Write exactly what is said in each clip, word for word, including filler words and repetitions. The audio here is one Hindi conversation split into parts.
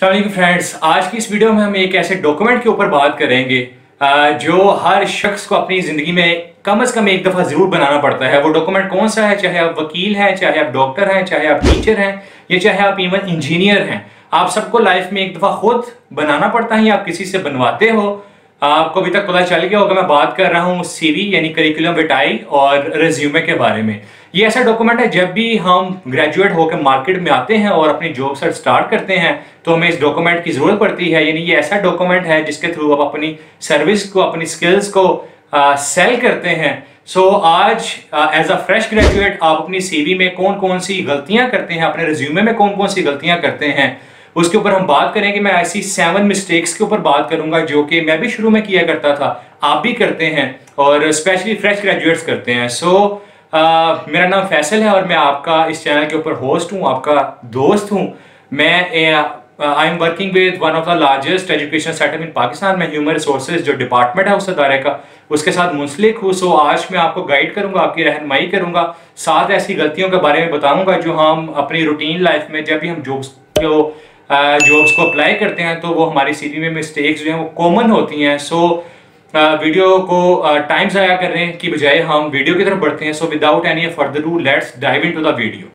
अस्सलाम वालेकुम फ्रेंड्स, आज की इस वीडियो में हम एक ऐसे डॉक्यूमेंट के ऊपर बात करेंगे जो हर शख्स को अपनी ज़िंदगी में कम अज़ कम एक दफ़ा ज़रूर बनाना पड़ता है। वो डॉक्यूमेंट कौन सा है? चाहे आप वकील हैं, चाहे आप डॉक्टर हैं, चाहे आप टीचर हैं, या चाहे आप इवन इंजीनियर हैं, आप सबको लाइफ में एक दफ़ा खुद बनाना पड़ता है या आप किसी से बनवाते हो। आपको अभी तक पता चल गया होगा मैं बात कर रहा हूँ सीवी यानी करिकुलम विटाई और रेज्यूमे के बारे में। ये ऐसा डॉक्यूमेंट है जब भी हम ग्रेजुएट होकर मार्केट में आते हैं और अपनी जॉब सर्च स्टार्ट करते हैं तो हमें इस डॉक्यूमेंट की ज़रूरत पड़ती है। यानी ये ऐसा डॉक्यूमेंट है जिसके थ्रू आप अपनी सर्विस को, अपनी स्किल्स को सेल करते हैं। सो so, आज एज अ फ्रेश ग्रेजुएट आप अपनी सीवी में कौन कौन सी गलतियां करते हैं, अपने रिज्यूमे में कौन कौन सी गलतियां करते हैं, उसके ऊपर हम बात करेंगे। मैं ऐसी सेवन मिस्टेक्स के ऊपर बात करूंगा जो कि मैं भी शुरू में किया करता था, आप भी करते हैं और स्पेशली फ्रेश ग्रेजुएट्स करते हैं। सो so, uh, मेरा नाम फैसल है और मैं आपका इस चैनल के ऊपर होस्ट हूँ, आपका दोस्त हूँ। मैं I am working with one of the largest education setup in Pakistan में ह्यूमन रिसोर्सेज जो डिपार्टमेंट है उस अदारे का, उसके साथ मुंसलिक हूँ। सो आज मैं आपको गाइड करूंगा, आपकी रहनुमाई करूंगा, साथ ऐसी गलतियों के बारे में बताऊंगा जो हम अपनी रूटीन लाइफ में जब भी हम जॉब्स को जॉब्स को अप्लाई करते हैं तो वो हमारी सीवी में मिस्टेक्स जो हैं वो कॉमन होती हैं। सो वीडियो को टाइम ज़ाया करने की बजाय हम वीडियो की तरफ बढ़ते हैं। So without any further do let's dive into the video.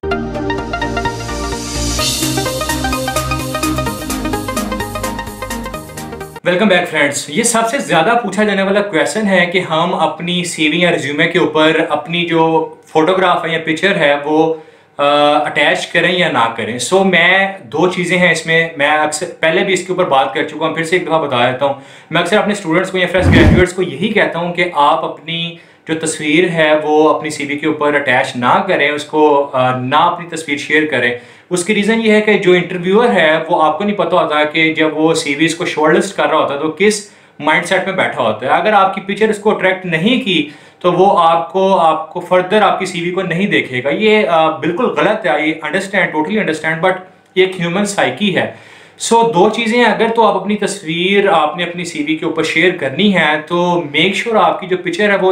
Welcome back friends. ये सबसे ज़्यादा पूछा जाने वाला क्वेश्चन है कि हम अपनी सीवी या रिज्यूमे के ऊपर अपनी जो फोटोग्राफ है या पिक्चर है वो अटैच uh, करें या ना करें। सो so, मैं दो चीज़ें हैं इसमें, मैं अक्सर पहले भी इसके ऊपर बात कर चुका हूँ, फिर से एक दफ़ा बता देता हूँ। मैं अक्सर अपने स्टूडेंट्स को या फ्रेश ग्रेजुएट्स को यही कहता हूँ कि आप अपनी जो तस्वीर है वो अपनी सीवी के ऊपर अटैच ना करें, उसको uh, ना अपनी तस्वीर शेयर करें। उसकी रीज़न ये है कि जो इंटरव्यूअर है वो आपको नहीं पता होता कि जब वो सीवीज़ को शॉर्टलिस्ट कर रहा होता है तो किस माइंडसेट में बैठा होता है। अगर आपकी पिक्चर इसको अट्रैक्ट नहीं की तो वो आपको आपको फर्दर आपकी सीवी को नहीं देखेगा। ये आ, बिल्कुल गलत है, ये अंडरस्टैंड, टोटली अंडरस्टैंड, बट ये एक ह्यूमन साइकी है। सो so, दो चीज़ें, अगर तो आप अपनी तस्वीर आपने अपनी सीवी के ऊपर शेयर करनी है तो मेक श्योर sure आपकी जो पिक्चर है वो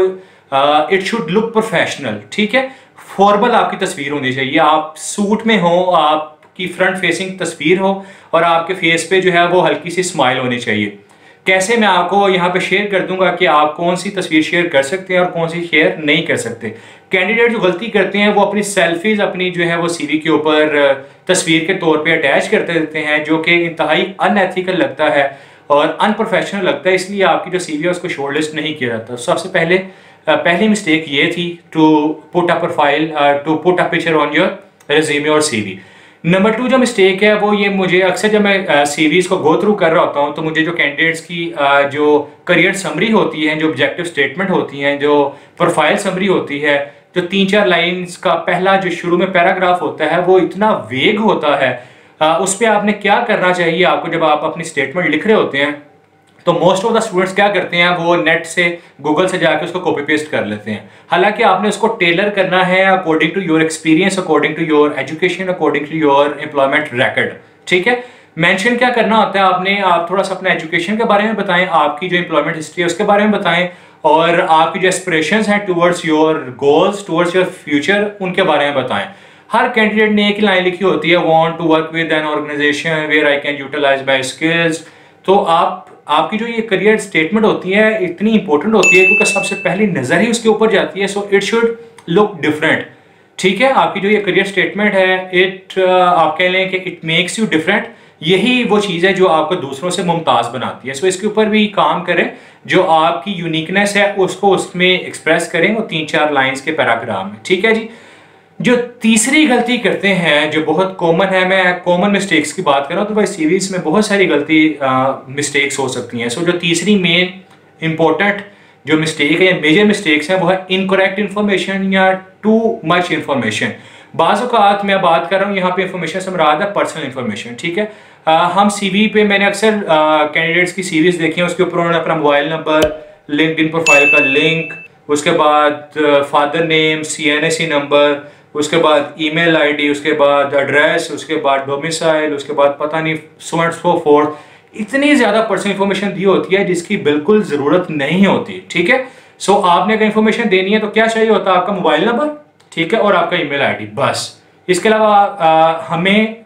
इट शुड लुक प्रोफेशनल, ठीक है। फॉर्मल आपकी तस्वीर होनी चाहिए, आप सूट में हो, आपकी फ्रंट फेसिंग तस्वीर हो और आपके फेस पे जो है वो हल्की सी स्माइल होनी चाहिए। कैसे, मैं आपको यहाँ पे शेयर कर दूंगा कि आप कौन सी तस्वीर शेयर कर सकते हैं और कौन सी शेयर नहीं कर सकते। कैंडिडेट जो गलती करते हैं वो अपनी सेल्फीज अपनी जो है वो सीवी के ऊपर तस्वीर के तौर पे अटैच करते रहते हैं, जो कि इंतहाई अनएथिकल लगता है और अनप्रोफेशनल लगता है, इसलिए आपकी जो सीवी है उसको शॉर्टलिस्ट नहीं किया जाता। सबसे पहले पहली मिस्टेक ये थी to put a profile to put a picture on your resume और सीवी। नंबर टू जो मिस्टेक है वो ये, मुझे अक्सर जब मैं सीवीज़ को गो थ्रू कर रहा होता हूँ तो मुझे जो कैंडिडेट्स की uh, जो करियर समरी होती है, जो ऑब्जेक्टिव स्टेटमेंट होती हैं, जो प्रोफाइल समरी होती है, जो तीन चार लाइंस का पहला जो शुरू में पैराग्राफ होता है वो इतना वेग होता है। uh, उस पर आपने क्या करना चाहिए, आपको जब आप अपनी स्टेटमेंट लिख रहे होते हैं तो मोस्ट ऑफ द स्टूडेंट्स क्या करते हैं, वो नेट से, गूगल से जाके उसको कॉपी पेस्ट कर लेते हैं। हालांकि आपने उसको टेलर करना है according to your experience, according to your education, according to your employment record, ठीक है। मेंशन क्या करना होता है आपने, आप थोड़ा सा अपना एजुकेशन के बारे में बताएं, आपकी जो एम्प्लॉयमेंट हिस्ट्री है उसके बारे में बताएं और आपकी जो एस्पिरेशंस हैं towards your goals, towards your future, उनके बारे में बताएं। हर कैंडिडेट ने एक ही लाइन लिखी होती है, want to work with an organisation where I can utilise my skills. तो आप आपकी जो ये करियर स्टेटमेंट होती है इतनी इंपॉर्टेंट होती है क्योंकि सबसे पहली नजर ही उसके ऊपर जाती है। So it should look different, ठीक है। आपकी जो ये करियर स्टेटमेंट है इट आप कह लें कि इट मेक्स यू डिफरेंट, यही वो चीज़ है जो आपको दूसरों से मुमताज़ बनाती है। सो इसके ऊपर भी काम करें, जो आपकी यूनिकनेस है उसको उसमें एक्सप्रेस करें, वो तीन चार लाइन्स के पैराग्राफ में, ठीक है जी। जो तीसरी गलती करते हैं जो बहुत कॉमन है, मैं कॉमन मिस्टेक्स की बात कर रहा हूँ तो भाई सीवीज में बहुत सारी गलती मिस्टेक्स हो सकती हैं। सो जो तीसरी मेन इंपॉर्टेंट जो मिस्टेक है या मेजर मिस्टेक्स हैं वो है इनकरेक्ट इन्फॉर्मेशन या टू मच इन्फॉर्मेशन। बाज़ औक़ात मैं बात कर रहा हूँ यहाँ पे इन्फॉर्मेशन से मुराद है पर्सनल इन्फॉर्मेशन, ठीक है। आ, हम सीवी पे, मैंने अक्सर कैंडिडेट्स की सीवीज देखी हैं, उसके ऊपर उन्होंने अपना मोबाइल नंबर, लिंक्डइन प्रोफाइल का लिंक, उसके बाद father name, C N S C number, उसके बाद ईमेल आईडी, उसके बाद एड्रेस, उसके बाद डोमिसाइल, उसके बाद पता नहीं सो एंड सो फोर्थ। इतनी ज़्यादा पर्सनल इन्फॉर्मेशन दी होती है जिसकी बिल्कुल ज़रूरत नहीं होती, ठीक है। सो so, आपने अगर इन्फॉर्मेशन देनी है तो क्या चाहिए होता है, आपका मोबाइल नंबर, ठीक है, और आपका ईमेल आईडी, बस। इसके अलावा हमें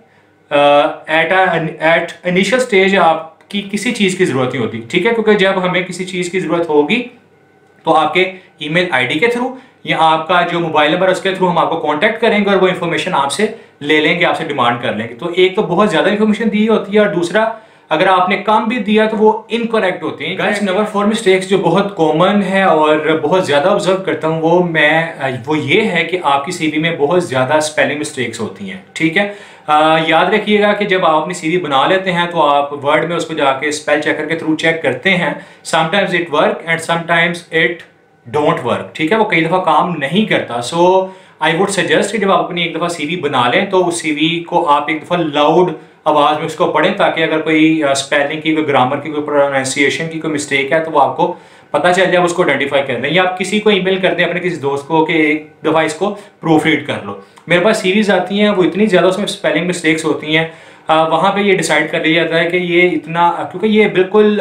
एट एट इनिशियल स्टेज आपकी किसी चीज़ की ज़रूरत नहीं होती, ठीक है, क्योंकि जब हमें किसी चीज़ की ज़रूरत होगी तो आपके ईमेल आईडी के थ्रू या आपका जो मोबाइल नंबर है उसके थ्रू हम आपको कांटेक्ट करेंगे और वो इन्फॉर्मेशन आपसे ले लेंगे, आपसे डिमांड कर लेंगे। तो एक तो बहुत ज़्यादा इन्फॉर्मेशन दी होती है और दूसरा अगर आपने काम भी दिया तो वो इनकरेक्ट होते हैं। गाइस, नंबर फोर मिस्टेक्स जो बहुत कॉमन है और बहुत ज़्यादा ऑब्जर्व करता हूँ वो मैं वो ये है कि आपकी सीवी में बहुत ज़्यादा स्पेलिंग मिस्टेक्स होती हैं, ठीक है। आ, याद रखिएगा कि जब आप अपनी सीवी बना लेते हैं तो आप वर्ड में उसको जाके स्पेल चेकर के थ्रू चेक करते हैं। Sometimes it work and sometimes it don't work, ठीक है, वो कई दफ़ा काम नहीं करता। सो आई वुड सजेस्ट कि जब आप अपनी एक दफ़ा सीवी बना लें तो उस सीवी को आप एक दफ़ा लाउड आवाज़ में उसको पढ़ें ताकि अगर कोई स्पेलिंग की, कोई ग्रामर की, कोई प्रोनाउंसिएशन की कोई मिस्टेक है तो वो आपको पता चल जाए, उसको आइडेंटिफाई कर लें। या आप किसी को ईमेल कर दें अपने किसी दोस्त को कि एक दफ़ा इसको प्रूफ रीड कर लो। मेरे पास सीरीज आती हैं, वो इतनी ज़्यादा उसमें स्पेलिंग मिस्टेक्स होती हैं, वहाँ पे ये डिसाइड कर लिया जाता है कि ये इतना, क्योंकि ये बिल्कुल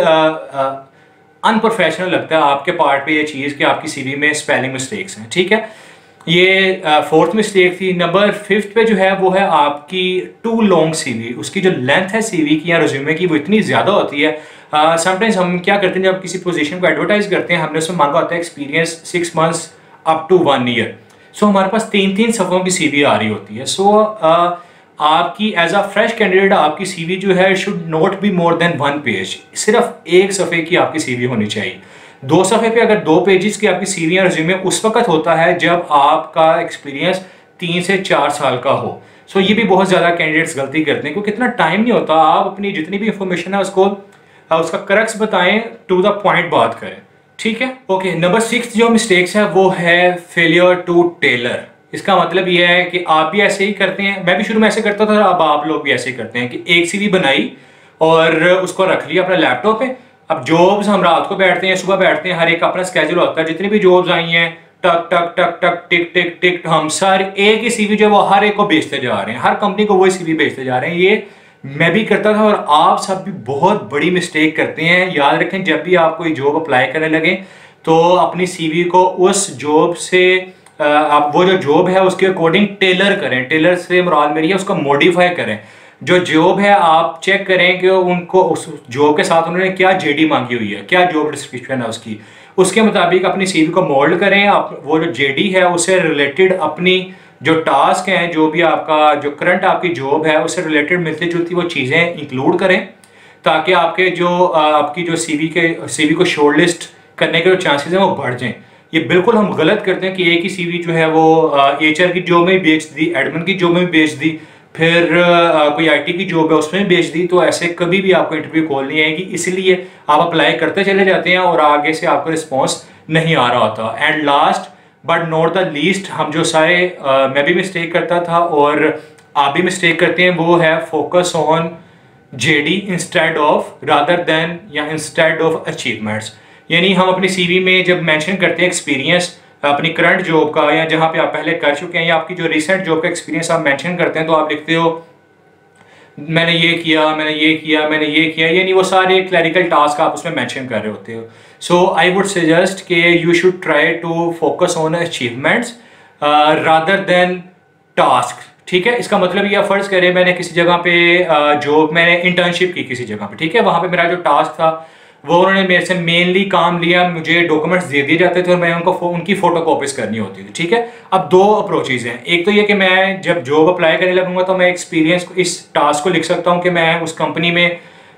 अनप्रोफेशनल लगता है आपके पार्ट पे ये चीज़ कि आपकी सीवी में स्पेलिंग मिस्टेक्स हैं, ठीक है। ये फोर्थ मिस्टेक थी। नंबर फिफ्थ पे जो है वो है आपकी टू लॉन्ग सीवी। उसकी जो लेंथ है सीवी की या रिज्यूमे की वो इतनी ज़्यादा होती है। समटाइम्स uh, हम क्या करते हैं जब किसी पोजीशन को एडवर्टाइज करते हैं, हमने उसमें मांगा होता है experience six months up to one year. So हमारे पास तीन तीन सफ़ों की सीवी आ रही होती है। सो so, uh, आपकी एज अ फ्रेश कैंडिडेट आपकी सीवी जो है should not be more than one page. सिर्फ एक सफ़े की आपकी सीवी होनी चाहिए। दो सफ़े पे अगर दो पेजेस की आपकी सीवी या रिज्यूमे उस वक्त होता है जब आपका एक्सपीरियंस तीन से चार साल का हो। सो so, ये भी बहुत ज़्यादा कैंडिडेट्स गलती करते हैं क्योंकि इतना टाइम नहीं होता। आप अपनी जितनी भी इंफॉर्मेशन है उसको उसका करेक्ट्स बताएं, टू द पॉइंट बात करें, ठीक है। ओके, नंबर सिक्स जो मिस्टेक्स है वो है फेलियर टू टेलर। इसका मतलब ये है कि आप भी ऐसे ही करते हैं, मैं भी शुरू में ऐसे करता था, अब आप लोग भी ऐसे ही करते हैं कि एक सीवी बनाई और उसको रख लिया अपने लैपटॉप पे। अब जॉब्स हम रात को बैठते हैं, सुबह बैठते हैं, हर एक अपना स्केड्यूल होता है। जितनी भी जॉब्स आई हैं टक टक टक टक टिक टिक टिक हम सारे एक ही सीवी जो है वो हर एक को बेचते जा रहे हैं, हर कंपनी को वही सीवी बेचते जा रहे हैं। ये मैं भी करता था और आप सब भी बहुत बड़ी मिस्टेक करते हैं। याद रखें, जब भी आप कोई जॉब अप्लाई करने लगे तो अपनी सीवी को उस जॉब से आप वो जो जॉब है उसके अकॉर्डिंग टेलर करें। टेलर से मुराद मेरी है उसको मॉडिफाई करें। जो जॉब है आप चेक करें कि उनको उस जॉब के साथ उन्होंने क्या जेडी मांगी हुई है, क्या जॉब डिस्क्रिप्शन है उसकी, उसके मुताबिक अपनी सीवी को मोल्ड करें। आप वो जो जेडी है उससे रिलेटेड अपनी जो टास्क हैं, जो भी आपका जो करंट आपकी जॉब है उससे रिलेटेड मिलती जुलती वो चीज़ें इंक्लूड करें ताकि आपके जो आपकी जो सीवी के सीवी को शॉर्टलिस्ट करने के जो चांसेस हैं वो बढ़ जाएं। ये बिल्कुल हम गलत करते हैं कि एक ही सीवी जो है वो एचआर की जॉब में भी बेच दी, एडमिन की जॉब में भी बेच दी, फिर आ, कोई आईटी की जॉब है उसमें भी बेच दी। तो ऐसे कभी भी आपको इंटरव्यू कॉल नहीं आएगी, इसलिए आप अप्लाई करते चले जाते हैं और आगे से आपका रिस्पॉन्स नहीं आ रहा होता। And last but not the least, हम जो सारे आ, मैं भी मिस्टेक करता था और आप भी मिस्टेक करते हैं, वो है focus on JD instead of rather than या इंस्टेड ऑफ अचीवमेंट्स। यानी हम अपनी सीवी में जब मेंशन करते हैं एक्सपीरियंस अपनी करंट जॉब का या जहाँ पे आप पहले कर चुके हैं या आपकी जो रिसेंट जॉब का एक्सपीरियंस आप मेंशन करते हैं तो आप लिखते हो मैंने ये किया, मैंने ये किया, मैंने ये किया, यानी वो सारे क्लरिकल टास्क आप उसमें मेंशन कर रहे होते हो। सो आई वुड सजेस्ट कि you should try to focus on achievements rather than task, ठीक है। इसका मतलब ये फर्ज करें मैंने किसी जगह पे जॉब मैंने इंटर्नशिप की किसी जगह पे, ठीक है, वहाँ पे मेरा जो टास्क था वो उन्होंने मेरे से मेनली काम लिया, मुझे डॉक्यूमेंट्स दे दिए जाते थे और मैं उनको उनकी फोटो कॉपीज करनी होती थी, ठीक है। अब दो अप्रोचेज हैं, एक तो ये कि मैं जब जॉब अप्लाई करने लगूंगा तो मैं एक्सपीरियंस इस टास्क को लिख सकता हूँ कि मैं उस कंपनी में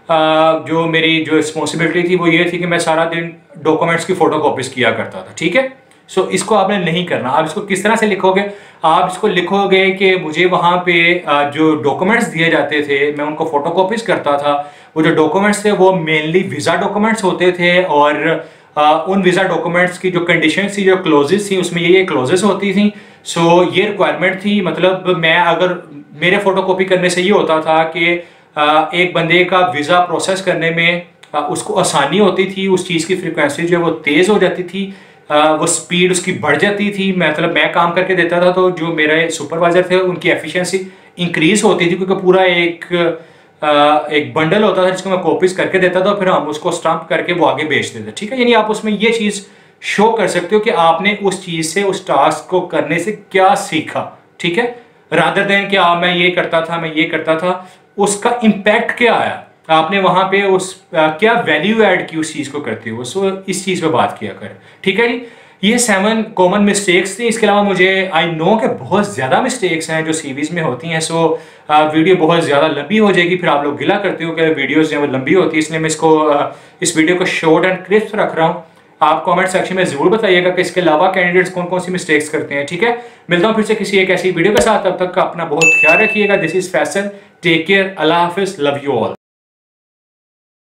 जो मेरी जो रिस्पॉन्सिबिलिटी थी वो ये थी कि मैं सारा दिन डॉक्यूमेंट्स की फोटो कॉपीज किया करता था, ठीक है। सो so, इसको आपने नहीं करना। आप इसको किस तरह से लिखोगे, आप इसको लिखोगे कि मुझे वहाँ पे जो डॉक्यूमेंट्स दिए जाते थे मैं उनको फोटोकॉपीज करता था। वो जो डॉक्यूमेंट्स थे वो मेनली वीज़ा डॉक्यूमेंट्स होते थे और आ, उन वीज़ा डॉक्यूमेंट्स की जो कंडीशंस थी, जो क्लोजेस थी, उसमें ये ये क्लोजेस होती थी। सो so, ये रिक्वायरमेंट थी। मतलब मैं अगर मेरे फोटोकॉपी करने से ये होता था कि आ, एक बंदे का वीज़ा प्रोसेस करने में आ, उसको आसानी होती थी, उस चीज़ की फ्रिक्वेंसी जो है वो तेज़ हो जाती थी, आ, वो स्पीड उसकी बढ़ जाती थी। मतलब मैं काम करके देता था तो जो मेरे सुपरवाइजर थे उनकी एफिशिएंसी इंक्रीज होती थी क्योंकि पूरा एक आ, एक बंडल होता था जिसको मैं कॉपीज करके देता था, फिर हम उसको स्टम्प करके वो आगे बेच देते, ठीक है। यानी आप उसमें ये चीज़ शो कर सकते हो कि आपने उस चीज़ से, उस टास्क को करने से क्या सीखा, ठीक है, रादर देन कि आप मैं ये करता था मैं ये करता था उसका इम्पैक्ट क्या आया, आपने वहां पे उस आ, क्या वैल्यू ऐड की उस चीज को करते हुए। सो इस चीज पे बात किया कर। ठीक है जी, ये सेवन कॉमन मिस्टेक्स थी। इसके अलावा मुझे आई नो कि बहुत ज्यादा मिस्टेक्स हैं जो सीवीज में होती हैं। सो वीडियो बहुत ज्यादा लंबी हो जाएगी, फिर आप लोग गिला करते हो कि वीडियोस जो है वो लंबी होती है, इसलिए मैं इसको आ, इस वीडियो को शॉर्ट एंड क्रिस्प रख रहा हूँ। आप कमेंट सेक्शन में जरूर बताइएगा कि इसके अलावा कैंडिडेट्स कौन कौन सी मिस्टेक्स करते हैं। ठीक है, मिलता हूँ फिर से किसी एक ऐसी वीडियो के साथ, तब तक का अपना बहुत ख्याल रखिएगा। This is Faisal, take care, अल्लाह हाफिज, लव यू ऑल।